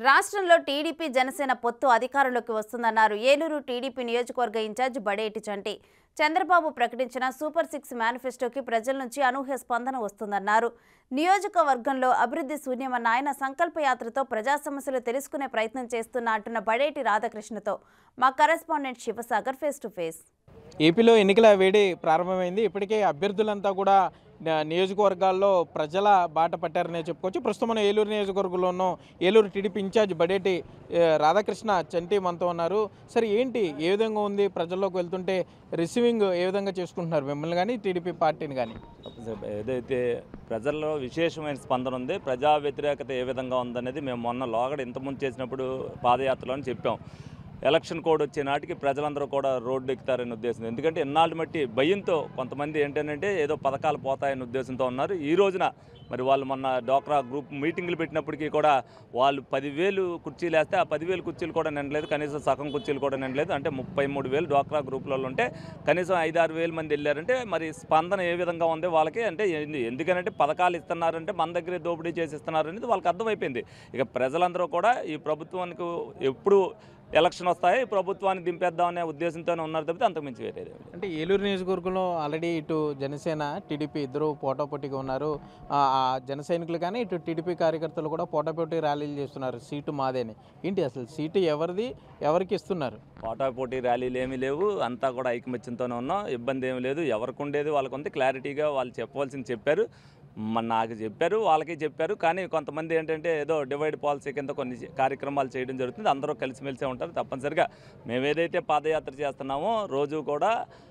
రాష్ట్రంలో టీడీపీ జనసేన పొత్తు అధికారంలోకి వస్తుందన్నారు ఏలూరు టీడీపీ నియోజకవర్గ ఇన్ఛార్జ్ బడేటి చంటి. చంద్రబాబు ప్రకటించిన సూపర్ 6 మేనిఫెస్టోకి ప్రజల నుంచి అనూహ్య స్పందన వస్తుందన్నారు. నియోజకవర్గంలో అభివృద్ధి శూన్యమన్న ఆయన సంకల్పయాత్రతో ప్రజా సమస్యలు తెలుసుకునే ప్రయత్నం చేస్తున్న అంటున్న బడేటి రాధాకృష్ణతో మా correspondent Shivasagar face to face. ఏపీలో ఎన్నికల వేడి ప్రారంభమైంది. ఇప్పటికే అభ్యర్థులంతా కూడా నియోజకవర్గాల్లో ప్రజల బాట పట్టారనే చెప్పుకోవచ్చు. ప్రస్తుతం మనం ఏలూరు నియోజకవర్గంలోనూ ఏలూరు టీడీపీ ఇన్ఛార్జ్ బడేటి రాధాకృష్ణ చంటి మనతో ఉన్నారు. సరే, ఏంటి ఏ విధంగా ఉంది? ప్రజల్లోకి వెళ్తుంటే రిసీవింగ్ ఏ విధంగా చేసుకుంటున్నారు మిమ్మల్ని కానీ టీడీపీ పార్టీని కానీ? ఏదైతే ప్రజల్లో విశేషమైన స్పందన ఉంది, ప్రజా వ్యతిరేకత ఏ విధంగా ఉందనేది మేము మొన్న లోగడ ఇంతకుముందు చేసినప్పుడు పాదయాత్రలో చెప్పాం. ఎలక్షన్ కోడ్ వచ్చే నాటికి ప్రజలందరూ కూడా రోడ్డు ఎక్కుతారనే ఉద్దేశం. ఎందుకంటే ఎన్నాళ్ళు మట్టి భయంతో కొంతమంది ఏంటంటే ఏదో పథకాలు పోతాయనే ఉద్దేశంతో ఉన్నారు. ఈ రోజున మరి వాళ్ళు మొన్న డోక్రా గ్రూప్ మీటింగ్లు పెట్టినప్పటికీ కూడా వాళ్ళు 10,000 కుర్చీలు వేస్తే ఆ 10,000 కుర్చీలు కూడా నిండలేదు, కనీసం సగం కుర్చీలు కూడా నిండలేదు. అంటే 33,000 డోక్రా గ్రూపులలో ఉంటే కనీసం 5-6 మంది వెళ్ళారంటే మరి స్పందన ఏ విధంగా ఉంది వాళ్ళకి? అంటే ఎందుకనంటే పథకాలు ఇస్తున్నారంటే మన దగ్గరే దోపిడీ చేసి ఇస్తున్నారు అనేది వాళ్ళకి అర్థమైపోయింది. ఇక ప్రజలందరూ కూడా ఈ ప్రభుత్వానికి ఎప్పుడు ఎలక్షన్ వస్తాయి ప్రభుత్వాన్ని దింపేద్దామనే ఉద్దేశంతోనే ఉన్నారు తప్పితే అంతకుమించి వేరేది. అంటే ఏలూరు నియోజకవర్గంలో ఆల్రెడీ ఇటు జనసేన టీడీపీ ఇద్దరు పోటాపోటీగా ఉన్నారు. ఆ జన సైనికులు కానీ ఇటు టీడీపీ కార్యకర్తలు కూడా పోటాపోటీ ర్యాలీలు చేస్తున్నారు. సీటు మాదేని. ఏంటి అసలు సీటు ఎవరిది, ఎవరికి ఇస్తున్నారు? పోటాపోటీ ర్యాలీలు ఏమీ లేవు, అంతా కూడా ఐకమత్యంతోనే ఉన్నాం. ఇబ్బంది ఏమీ లేదు. ఎవరికి ఉండేది వాళ్ళకు ఉంది. క్లారిటీగా వాళ్ళు చెప్పవలసింది చెప్పారు, నాకు చెప్పారు, వాళ్ళకి చెప్పారు. కానీ కొంతమంది ఏంటంటే ఏదో డివైడ్ పాలసీ కింద కొన్ని కార్యక్రమాలు చేయడం జరుగుతుంది. అందరూ కలిసిమెలిసే ఉంటారు. తప్పనిసరిగా మేము ఏదైతే పాదయాత్ర చేస్తున్నామో రోజు కూడా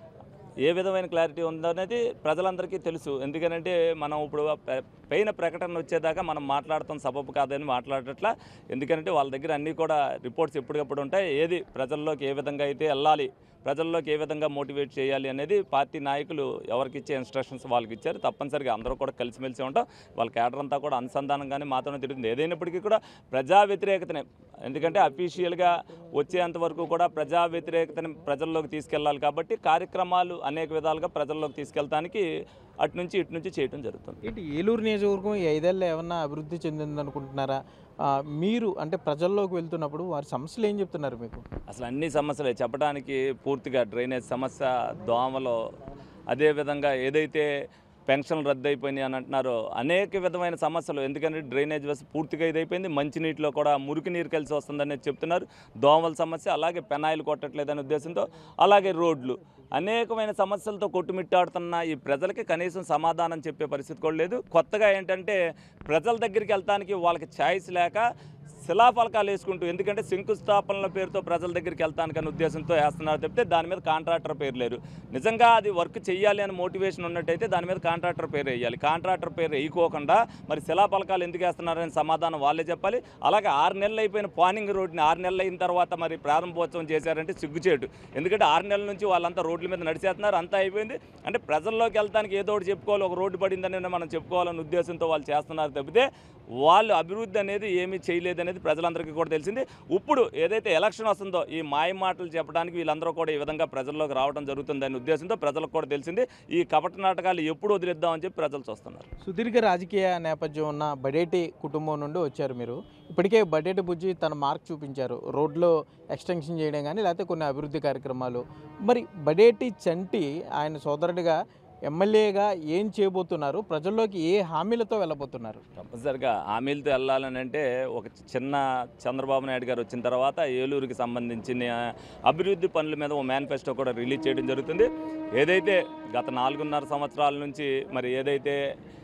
ఏ విధమైన క్లారిటీ ఉందో అనేది ప్రజలందరికీ తెలుసు. ఎందుకనంటే మనం ఇప్పుడు పైన ప్రకటన వచ్చేదాకా మనం మాట్లాడతాం సబబు కాదని మాట్లాడట్లా. ఎందుకంటే వాళ్ళ దగ్గర అన్నీ కూడా రిపోర్ట్స్ ఎప్పటికప్పుడు ఉంటాయి. ఏది ప్రజల్లోకి ఏ విధంగా అయితే వెళ్ళాలి, ప్రజల్లోకి ఏ విధంగా మోటివేట్ చేయాలి అనేది పార్టీ నాయకులు ఎవరికి ఇచ్చే ఇన్స్ట్రక్షన్స్ వాళ్ళకి ఇచ్చారు. తప్పనిసరిగా అందరూ కూడా కలిసిమెలిసి ఉంటాం. వాళ్ళ కేడర్ అంతా కూడా అనుసంధానంగానే మాత్రమే తిరుగుతుంది. ఏదైనప్పటికీ కూడా ప్రజా వ్యతిరేకతనే, ఎందుకంటే అఫీషియల్గా వచ్చేంత వరకు కూడా ప్రజా వ్యతిరేకతని ప్రజల్లోకి తీసుకెళ్లాలి. కాబట్టి కార్యక్రమాలు అనేక విధాలుగా ప్రజల్లోకి తీసుకెళ్ళడానికి అటు నుంచి ఇటు నుంచి చేయడం జరుగుతుంది. ఏంటి ఏలూరు నియోజకవర్గం ఈ 5 ఏళ్ళలో ఏమన్నా అభివృద్ధి చెందిందనుకుంటున్నారా? మీరు అంటే ప్రజల్లోకి వెళ్తున్నప్పుడు వారి సమస్యలు ఏం చెప్తున్నారు మీకు? అసలు అన్ని సమస్యలే చెప్పడానికి పూర్తిగా డ్రైనేజ్ సమస్య, దోమలు, అదేవిధంగా ఏదైతే పెన్షన్లు రద్దయిపోయినాయి అని అంటున్నారో అనేక విధమైన సమస్యలు. ఎందుకంటే డ్రైనేజ్ వ్యవస్థ పూర్తిగా ఇదైపోయింది. మంచినీటిలో కూడా మురికి నీరు కలిసి వస్తుందనేది చెప్తున్నారు. దోమల సమస్య, అలాగే పెనాయిలు కొట్టట్లేదనే ఉద్దేశంతో, అలాగే రోడ్లు, అనేకమైన సమస్యలతో కొట్టుమిట్టాడుతున్న ఈ ప్రజలకి కనీసం సమాధానం చెప్పే పరిస్థితి కూడా లేదు. కొత్తగా ఏంటంటే ప్రజల దగ్గరికి వెళ్తానికి వాళ్ళకి ఛాయిస్ లేక శిలాఫలకాలు వేసుకుంటూ, ఎందుకంటే శంకుస్థాపనల పేరుతో ప్రజల దగ్గరికి వెళ్తానికనే ఉద్దేశంతో వేస్తున్నారు తప్పితే దాని మీద కాంట్రాక్టర్ పేరు లేరు. నిజంగా అది వర్క్ చేయాలి అని మోటివేషన్ ఉన్నట్టయితే దాని మీద కాంట్రాక్టర్ పేరు వేయాలి. కాంట్రాక్టర్ పేరు వేయకోకుండా మరి శిలాఫలకాలు ఎందుకు వేస్తున్నారని సమాధానం వాళ్ళే చెప్పాలి. అలాగే 6 నెలలు అయిపోయిన పానింగ్ రోడ్ని 6 నెలలు అయిన తర్వాత మరి ప్రారంభోత్సవం చేశారంటే సిగ్గుచేటు. ఎందుకంటే 6 నెలల నుంచి వాళ్ళంతా రోడ్ల మీద నడిచేస్తున్నారు, అంతా అయిపోయింది. అంటే ప్రజల్లోకి వెళ్తానికి ఏదో ఒకటి చెప్పుకోవాలి, ఒక రోడ్డు పడిందని మనం చెప్పుకోవాలనే ఉద్దేశంతో వాళ్ళు చేస్తున్నారు తప్పితే వాళ్ళు అభివృద్ధి అనేది ఏమీ చేయలేదనేది ప్రజలందరికీ కూడా తెలిసింది. ఇప్పుడు ఏదైతే ఎలక్షన్ వస్తుందో ఈ మాయ మాటలు చెప్పడానికి వీళ్ళందరూ కూడా ఈ విధంగా ప్రజల్లోకి రావడం జరుగుతుందనే ఉద్దేశంతో ప్రజలకు కూడా తెలిసింది. ఈ కపట నాటకాలు ఎప్పుడు వదిలేద్దామని చెప్పి ప్రజలు చూస్తున్నారు. సుదీర్ఘ రాజకీయ నేపథ్యం ఉన్న బడేటి కుటుంబం నుండి వచ్చారు మీరు. ఇప్పటికే బడేటి బుజ్జి తన మార్క్ చూపించారు, రోడ్లో ఎక్స్టెన్షన్ చేయడం కానీ లేకపోతే కొన్ని అభివృద్ధి కార్యక్రమాలు. మరి బడేటి చంటి ఆయన సోదరుడిగా ఎమ్మెల్యేగా ఏం చేయబోతున్నారు? ప్రజల్లోకి ఏ హామీలతో వెళ్ళబోతున్నారు? తప్పనిసరిగా హామీలతో వెళ్ళాలని అంటే ఒక చిన్న చంద్రబాబు నాయుడు గారు వచ్చిన తర్వాత ఏలూరుకి సంబంధించిన అభివృద్ధి పనుల మీద ఓ మేనిఫెస్టో కూడా రిలీజ్ చేయడం జరుగుతుంది. ఏదైతే గత 4.5 సంవత్సరాల నుంచి మరి ఏదైతే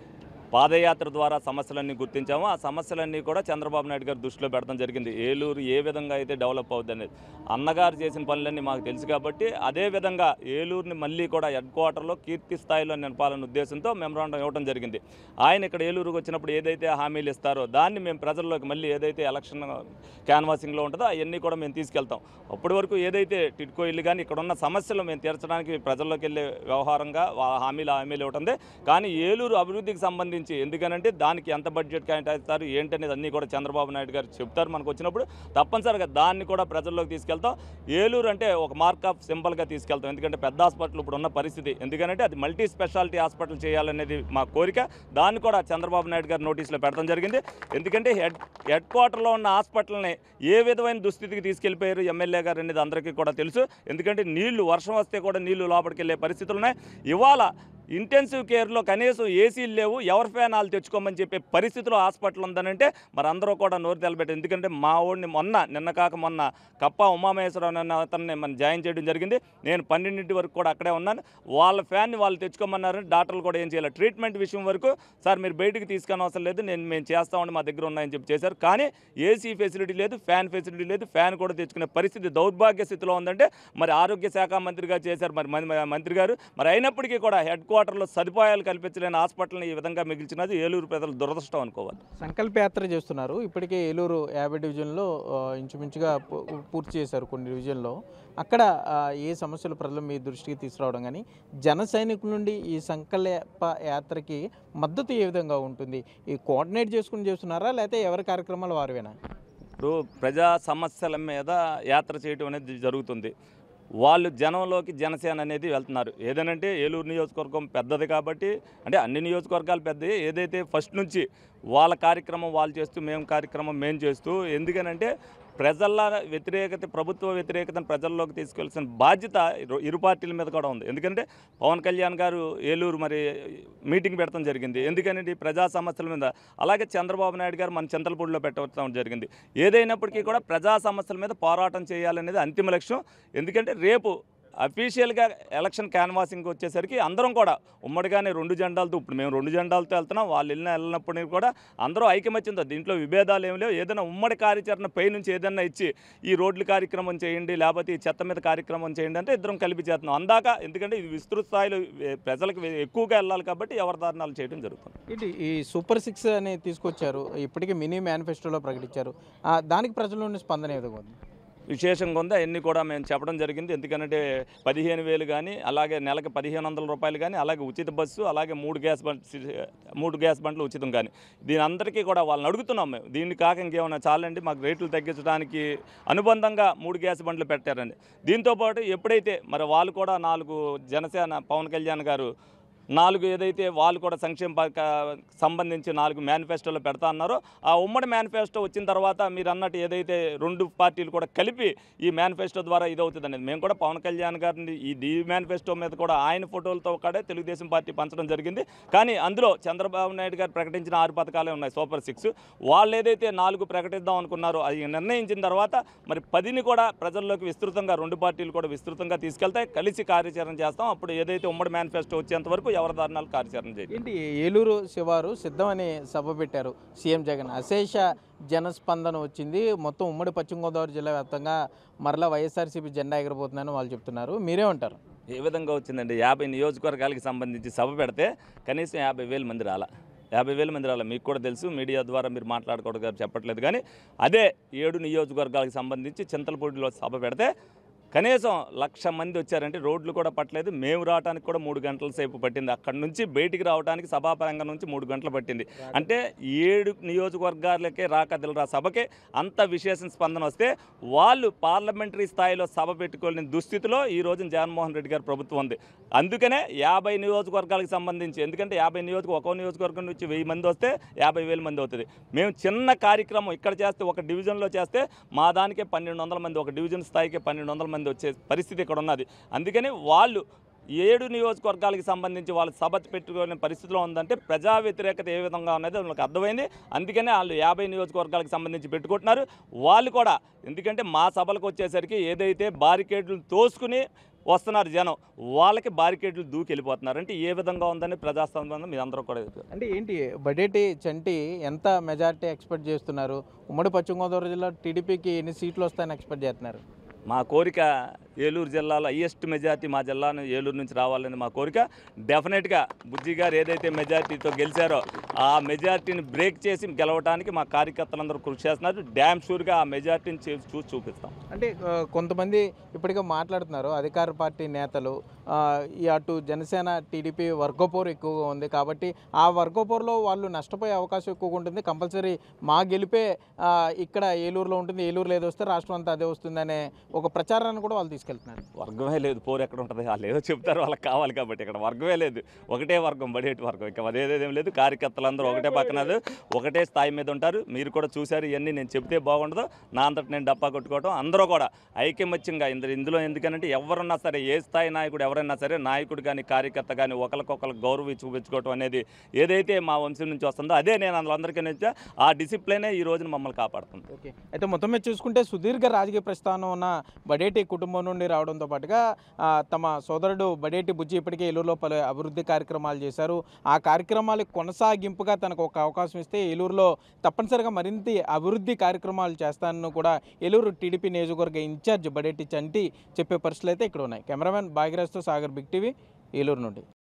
పాదయాత్ర ద్వారా సమస్యలన్నీ గుర్తించామో ఆ సమస్యలన్నీ కూడా చంద్రబాబు నాయుడు గారు దృష్టిలో పెడతాం జరిగింది. ఏలూరు ఏ విధంగా అయితే డెవలప్ అవుతుంది అనేది అన్నగారు చేసిన పనులన్నీ మాకు తెలుసు కాబట్టి అదేవిధంగా ఏలూరుని మళ్ళీ కూడా హెడ్ క్వార్టర్లో కీర్తి స్థాయిలో నిలపాలనే ఉద్దేశంతో మెమరాండం ఇవ్వడం జరిగింది. ఆయన ఇక్కడ ఏలూరుకు వచ్చినప్పుడు ఏదైతే హామీలు ఇస్తారో దాన్ని మేము ప్రజల్లోకి మళ్ళీ ఏదైతే ఎలక్షన్ క్యాన్వాసింగ్లో ఉంటుందో అవన్నీ కూడా మేము తీసుకెళ్తాం. అప్పటి వరకు ఏదైతే టిడ్కో ఇల్లు కానీ ఇక్కడ ఉన్న సమస్యలు మేము తీర్చడానికి ప్రజల్లోకి వెళ్ళే వ్యవహారంగా హామీలు ఇవ్వటందే. కానీ ఏలూరు అభివృద్ధికి సంబంధించి సంబంధించి, ఎందుకనంటే దానికి ఎంత బడ్జెట్ కేటాయిస్తారు ఏంటనేది అన్నీ కూడా చంద్రబాబు నాయుడు గారు చెప్తారు మనకు వచ్చినప్పుడు. తప్పనిసరిగా దాన్ని కూడా ప్రజల్లోకి తీసుకెళ్తాం. ఏలూరు అంటే ఒక మార్క్ ఆఫ్ సింబల్గా తీసుకెళ్తాం. ఎందుకంటే పెద్ద హాస్పిటల్ ఇప్పుడు ఉన్న పరిస్థితి, ఎందుకంటే అది మల్టీ స్పెషాలిటీ హాస్పిటల్ చేయాలనేది మా కోరిక. దాన్ని కూడా చంద్రబాబు నాయుడు గారు నోటీసులో పెడతాం జరిగింది. ఎందుకంటే హెడ్ క్వార్టర్లో ఉన్న హాస్పిటల్ని ఏ విధమైన దుస్థితికి తీసుకెళ్లిపోయారు ఎమ్మెల్యే గారు అనేది అందరికీ కూడా తెలుసు. ఎందుకంటే నీళ్లు వర్షం వస్తే కూడా నీళ్లు లోపలికి వెళ్ళే పరిస్థితులు ఉన్నాయి. ఇవాళ ఇంటెన్సివ్ కేర్లో కనీసం ఏసీలు లేవు, ఎవరి ఫ్యాన్ వాళ్ళు తెచ్చుకోమని చెప్పే పరిస్థితిలో హాస్పిటల్ ఉందనంటే మరి అందరూ కూడా నోరు తెలబెట్టారు. ఎందుకంటే మా ఊడిని నిన్న కాక మొన్న కప్ప ఉమామహేశ్వరరావు అనే అతన్ని మనం జాయిన్ చేయడం జరిగింది. నేను 12 వరకు కూడా అక్కడే ఉన్నాను. వాళ్ళ ఫ్యాన్ని వాళ్ళు తెచ్చుకోమన్నారని డాక్టర్లు కూడా ఏం చేయాలి. ట్రీట్మెంట్ విషయం వరకు సార్ మీరు బయటికి తీసుకొని అవసరం లేదు, మేము చేస్తామని మా దగ్గర ఉన్నాయని చెప్పి చేశారు. కానీ ఏసీ ఫెసిలిటీ లేదు, ఫ్యాన్ ఫెసిలిటీ లేదు, ఫ్యాన్ కూడా తెచ్చుకునే పరిస్థితి దౌర్భాగ్య స్థితిలో ఉందంటే మరి ఆరోగ్య శాఖ మంత్రిగా చేశారు మరి మంత్రి గారు. మరి అయినప్పటికీ కూడా హెడ్ క్వార్టర్లో సదుపాయాలు కల్పించలేని హాస్పిటల్ని ఈ విధంగా మిగిల్చినది ఏలూరు ప్రజలు దురదృష్టం అనుకోవాలి. సంకల్ప యాత్ర చేస్తున్నారు. ఇప్పటికే ఏలూరు 50 డివిజన్లో ఇంచుమించుగా పూర్తి చేశారు. కొన్ని డివిజన్లో అక్కడ ఏ సమస్యలు ప్రజలు మీ దృష్టికి తీసుకురావడం కానీ, జన సైనికుల నుండి ఈ సంకల్ప యాత్రకి మద్దతు ఏ విధంగా ఉంటుంది? ఈ కోఆర్డినేట్ చేసుకుని చేస్తున్నారా లేకపోతే ఎవరి కార్యక్రమాలు వారివేనా? ఇప్పుడు ప్రజా సమస్యల మీద యాత్ర చేయడం అనేది జరుగుతుంది. వాళ్ళు జనంలోకి జనసేన అనేది వెళ్తున్నారు. ఏదనంటే ఏలూరు నియోజకవర్గం పెద్దది కాబట్టి, అంటే అన్ని నియోజకవర్గాలు పెద్దవి. ఏదైతే ఫస్ట్ నుంచి వాళ్ళ కార్యక్రమం వాళ్ళు చేస్తూ మేము కార్యక్రమం మేము చేస్తూ, ఎందుకనంటే ప్రజల వ్యతిరేకత, ప్రభుత్వ వ్యతిరేకతను ప్రజల్లోకి తీసుకెళ్లాల్సిన బాధ్యత ఇరు పార్టీల మీద కూడా ఉంది. ఎందుకంటే పవన్ కళ్యాణ్ గారు ఏలూరు మరి మీటింగ్ పెడతాం జరిగింది. ఎందుకంటే ప్రజా సమస్యల మీద. అలాగే చంద్రబాబు నాయుడు గారు మన చింతలపూడిలో పెట్టడం జరిగింది. ఏదైనప్పటికీ కూడా ప్రజా సమస్యల మీద పోరాటం చేయాలనేది అంతిమ లక్ష్యం. ఎందుకంటే రేపు అఫీషియల్గా ఎలక్షన్ క్యాన్వాసింగ్ వచ్చేసరికి అందరం కూడా ఉమ్మడిగానే 2 జెండాలతో, ఇప్పుడు మేము 2 జెండాలతో వెళ్తున్నాం, వాళ్ళు వెళ్ళినప్పటికీ కూడా అందరూ ఐకమత్యంతో, దీంట్లో విభేదాలు ఏమి లేవు. ఏదైనా ఉమ్మడి కార్యాచరణ పై నుంచి ఏదైనా ఇచ్చి ఈ రోడ్లు కార్యక్రమం చేయండి, లేకపోతే ఈ చెత్త మీద కార్యక్రమం చేయండి అంటే ఇద్దరం కలిపి చేస్తున్నాం అందాక. ఎందుకంటే ఇది విస్తృత స్థాయిలో ప్రజలకు ఎక్కువగా వెళ్ళాలి కాబట్టి ఎవరి దారుణాలు చేయడం జరుగుతుంది. ఇది ఈ సూపర్ 6 అని తీసుకొచ్చారు, ఇప్పటికే మినీ మేనిఫెస్టోలో ప్రకటించారు. దానికి ప్రజల నుండి స్పందన ఏ విధంగా ఉంది? విశేషంగా ఉంది. అవన్నీ కూడా మేము చెప్పడం జరిగింది. ఎందుకంటే 15,000 కానీ, అలాగే నెలకు 1,500 రూపాయలు కానీ, అలాగే ఉచిత బస్సు, అలాగే 3 గ్యాస్ బండ్లు ఉచితం కానీ, దీని అందరికీ కూడా వాళ్ళని అడుగుతున్నాం మేము. దీన్ని కాక ఇంకేమన్నా చాలండి మాకు రేట్లు తగ్గించడానికి అనుబంధంగా 3 గ్యాస్ బండ్లు పెట్టారండి. దీంతోపాటు ఎప్పుడైతే మరి వాళ్ళు కూడా 4 జనసేన పవన్ కళ్యాణ్ గారు 4 ఏదైతే వాళ్ళు కూడా సంక్షేమ సంబంధించి 4 మేనిఫెస్టోలో పెడతా అన్నారో, ఆ ఉమ్మడి మేనిఫెస్టో వచ్చిన తర్వాత మీరు అన్నట్టు ఏదైతే 2 పార్టీలు కూడా కలిపి ఈ మేనిఫెస్టో ద్వారా ఇదవుతుంది అనేది మేము కూడా పవన్ కళ్యాణ్ గారిని ఈ మేనిఫెస్టో మీద కూడా ఆయన ఫోటోలతో కూడా తెలుగుదేశం పార్టీ పంచడం జరిగింది. కానీ అందులో చంద్రబాబు నాయుడు గారు ప్రకటించిన 6 పథకాలే ఉన్నాయి, సూపర్ 6. వాళ్ళు ఏదైతే 4 ప్రకటిద్దాం అనుకున్నారో అది నిర్ణయించిన తర్వాత మరి 10ని కూడా ప్రజల్లోకి విస్తృతంగా 2 పార్టీలు కూడా విస్తృతంగా తీసుకెళ్తాయి, కలిసి కార్యాచరణ చేస్తాం. అప్పుడు ఏదైతే ఉమ్మడి మేనిఫెస్టో వచ్చేంత వరకు ఎవరి దారుణాలు కార్యాచరణ చేయండి. ఏంటి ఏలూరు శివారు సిద్ధమని సభ పెట్టారు సీఎం జగన్. అశేష జనస్పందన వచ్చింది. మొత్తం ఉమ్మడి పశ్చిమ గోదావరి జిల్లా వ్యాప్తంగా మరలా వైఎస్ఆర్సీపీ జెండా ఎగరబోతుందని వాళ్ళు చెప్తున్నారు. మీరేమంటారు? ఏ విధంగా వచ్చిందండి? 50 నియోజకవర్గాలకి సంబంధించి సభ పెడితే కనీసం 50,000 మంది రాలా. 50,000 మంది రాలా. మీకు కూడా తెలుసు, మీడియా ద్వారా మీరు మాట్లాడుకోవడం చెప్పట్లేదు. కానీ అదే 7 నియోజకవర్గాలకు సంబంధించి చింతలపూడిలో సభ పెడితే కనీసం 1,00,000 మంది వచ్చారంటే రోడ్లు కూడా పట్టలేదు. మేము రావడానికి కూడా 3 గంటల సేపు పట్టింది. అక్కడి నుంచి బయటికి రావడానికి సభాపరంగం నుంచి 3 గంటలు పట్టింది. అంటే 7 నియోజకవర్గాలకే రాకదిలరా సభకే అంత విశేష స్పందన వస్తే వాళ్ళు పార్లమెంటరీ స్థాయిలో సభ పెట్టుకోలేని దుస్థితిలో ఈ రోజున జగన్మోహన్ రెడ్డి గారి ప్రభుత్వం ఉంది. అందుకనే 50 నియోజకవర్గాలకు సంబంధించి, ఎందుకంటే 50 ఒక్కో నియోజకవర్గం నుంచి 1000 మంది వస్తే 50,000 మంది అవుతుంది. మేము చిన్న కార్యక్రమం ఇక్కడ చేస్తే, ఒక డివిజన్లో చేస్తే మా దానికే 1,200 మంది, ఒక డివిజన్ స్థాయికే 1,200 మంది వచ్చే పరిస్థితి ఇక్కడ ఉన్నది. అందుకని వాళ్ళు 7 నియోజకవర్గాలకు సంబంధించి వాళ్ళు సభ పెట్టుకునే పరిస్థితిలో ఉందంటే ప్రజా వ్యతిరేకత ఏ విధంగా ఉన్నది వాళ్ళకి అర్థమైంది. అందుకనే వాళ్ళు 50 నియోజకవర్గాలకు సంబంధించి పెట్టుకుంటున్నారు. వాళ్ళు కూడా ఎందుకంటే మా సభలకు వచ్చేసరికి ఏదైతే బారికేడ్లు తోసుకుని వస్తున్నారు జనం, వాళ్ళకి బారికేడ్లు దూకి వెళ్ళిపోతున్నారు. అంటే ఏ విధంగా ఉందని ప్రజాస్వామ్యం మీ అందరూ కూడా. అంటే ఏంటి బడేటి చంటి ఎంత మెజారిటీ ఎక్స్పెక్ట్ చేస్తున్నారు? ఉమ్మడి పశ్చిమ గోదావరి జిల్లా టీడీపీకి ఎన్ని సీట్లు వస్తాయని ఎక్స్పెక్ట్ చేస్తున్నారు? మా కోరిక ఏలూరు జిల్లాలో హైయెస్ట్ మెజార్టీ మా జిల్లాను ఏలూరు నుంచి రావాలని మా కోరిక. డెఫినెట్గా బుజ్జి గారు ఏదైతే మెజార్టీతో గెలిచారో ఆ మెజార్టీని బ్రేక్ చేసి గెలవడానికి మా కార్యకర్తలందరూ కృషి చేస్తున్నారు. డ్యామ్ షూర్గా ఆ మెజార్టీని చూసి చూపిస్తాం. అంటే కొంతమంది ఇప్పటికే మాట్లాడుతున్నారు అధికార పార్టీ నేతలు, ఈ అటు జనసేన టీడీపీ వర్గపోరు ఎక్కువగా ఉంది కాబట్టి ఆ వర్గపోరులో వాళ్ళు నష్టపోయే అవకాశం ఎక్కువగా ఉంటుంది, కంపల్సరీ మా గెలిపే ఇక్కడ ఏలూరులో ఉంటుంది, ఏలూరులో ఏదో వస్తే రాష్ట్రం అంతా అదే వస్తుందనే ఒక ప్రచారాన్ని కూడా వాళ్ళు తీసుకెళ్తున్నారు. వర్గమే లేదు, పోరు ఎక్కడ ఉంటుంది? వాళ్ళు ఏదో చెప్తారు, వాళ్ళకి కావాలి కాబట్టి. ఇక్కడ వర్గమే లేదు, ఒకటే వర్గం, బడేటి వర్గం. ఇంకా అదేదేం లేదు. కార్యకర్తలందరూ ఒకటే పక్కన ఒకటే స్థాయి మీద ఉంటారు. మీరు కూడా చూశారు, ఇవన్నీ నేను చెప్తే బాగుండదు, నా అంతటి నేను డప్పా కొట్టుకోవడం. అందరూ కూడా ఐకమత్యంగా ఇందులో ఎందుకనంటే ఎవరున్నా సరే, ఏ స్థాయి నాయకుడు ఎవరైనా సరే, నాయకుడు కానీ కార్యకర్త కానీ ఒకరికొకరు గౌరవం చూపించుకోవడం అనేది ఏదైతే మా వంశం నుంచి వస్తుందో అదే నేను అందరికీ నుంచి ఆ డిసిప్లినే ఈ రోజున మమ్మల్ని కాపాడుతుంది. ఓకే, అయితే మొత్తం మీద చూసుకుంటే సుదీర్ఘ రాజకీయ ప్రస్థానం ఉన్న బడేటి కుటుంబం నుండి రావడంతో పాటుగా తమ సోదరుడు బడేటి బుజ్జి ఇప్పటికే ఏలూరులో పలు అభివృద్ధి కార్యక్రమాలు చేశారు. ఆ కార్యక్రమాలకు కొనసాగింపుగా తనకు ఒక అవకాశం ఇస్తే ఏలూరులో తప్పనిసరిగా మరింత అభివృద్ధి కార్యక్రమాలు చేస్తానని కూడా ఏలూరు టీడీపీ నియోజకవర్గ ఇన్ఛార్జ్ బడేటి చంటి చెప్పే పరిస్థితులు అయితే ఇక్కడ ఉన్నాయి. కెమెరామెన్ భాగ్యరాజ్తో సాగర్, బిగ్ టీవీ, ఏలూరు నుండి.